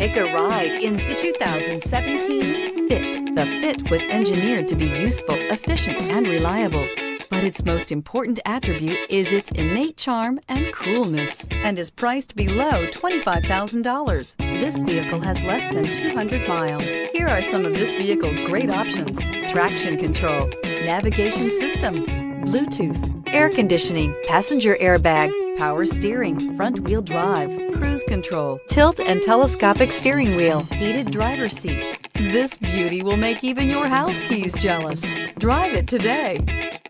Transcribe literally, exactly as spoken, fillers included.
Take a ride in the two thousand seventeen Fit. The Fit was engineered to be useful, efficient, and reliable. But its most important attribute is its innate charm and coolness, and is priced below twenty-five thousand dollars. This vehicle has less than two hundred miles. Here are some of this vehicle's great options: traction control, navigation system, Bluetooth, air conditioning, passenger airbag, power steering, front-wheel drive, cruise control, tilt and telescopic steering wheel, heated driver's seat. This beauty will make even your house keys jealous. Drive it today.